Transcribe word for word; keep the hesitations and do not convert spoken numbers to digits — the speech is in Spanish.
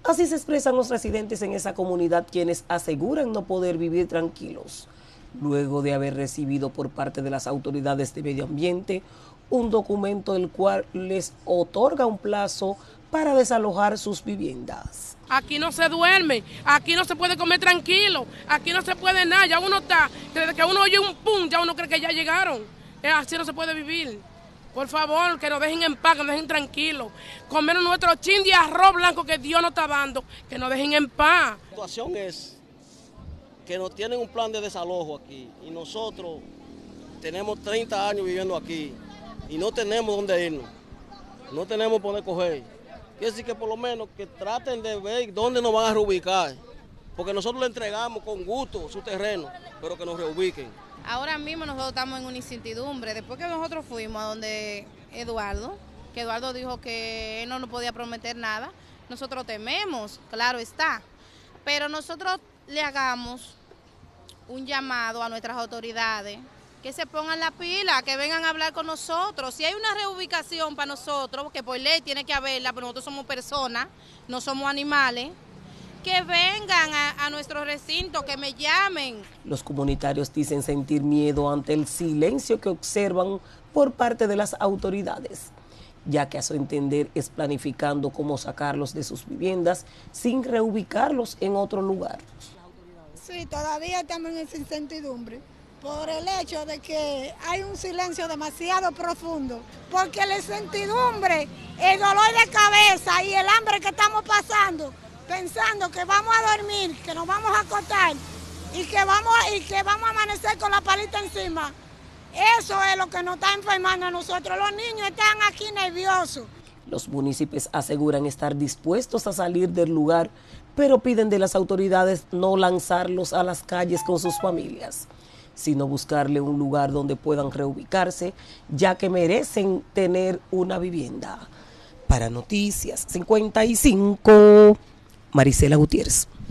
Así se expresan los residentes en esa comunidad, quienes aseguran no poder vivir tranquilos, luego de haber recibido por parte de las autoridades de medio ambiente un documento el cual les otorga un plazo para desalojar sus viviendas. Aquí no se duerme, aquí no se puede comer tranquilo, aquí no se puede nada, ya uno está, desde que uno oye un pum, ya uno cree que ya llegaron, así no se puede vivir. Por favor, que nos dejen en paz, que nos dejen tranquilos. Comer nuestro chin de arroz blanco que Dios nos está dando, que nos dejen en paz. La situación es que nos tienen un plan de desalojo aquí y nosotros tenemos treinta años viviendo aquí y no tenemos dónde irnos, no tenemos por dónde coger. Quiere decir que por lo menos que traten de ver dónde nos van a reubicar, porque nosotros le entregamos con gusto su terreno, pero que nos reubiquen. Ahora mismo nosotros estamos en una incertidumbre. Después que nosotros fuimos a donde Eduardo, que Eduardo dijo que él no nos podía prometer nada, nosotros tememos, claro está. Pero nosotros le hagamos un llamado a nuestras autoridades, que se pongan la pila, que vengan a hablar con nosotros. Si hay una reubicación para nosotros, que por ley tiene que haberla, pero nosotros somos personas, no somos animales, que vengan a, a nuestro recinto, que me llamen. Los comunitarios dicen sentir miedo ante el silencio que observan por parte de las autoridades, ya que a su entender es planificando cómo sacarlos de sus viviendas sin reubicarlos en otro lugar. Sí, todavía estamos en esa incertidumbre, por el hecho de que hay un silencio demasiado profundo, porque la incertidumbre, el dolor de cabeza y el hambre que estamos pasando, pensando que vamos a dormir, que nos vamos a acostar y que vamos, y que vamos a amanecer con la palita encima. Eso es lo que nos está enfermando a nosotros. Los niños están aquí nerviosos. Los municipios aseguran estar dispuestos a salir del lugar, pero piden de las autoridades no lanzarlos a las calles con sus familias, sino buscarle un lugar donde puedan reubicarse, ya que merecen tener una vivienda. Para Noticias cincuenta y cinco, Marisela Gutiérrez.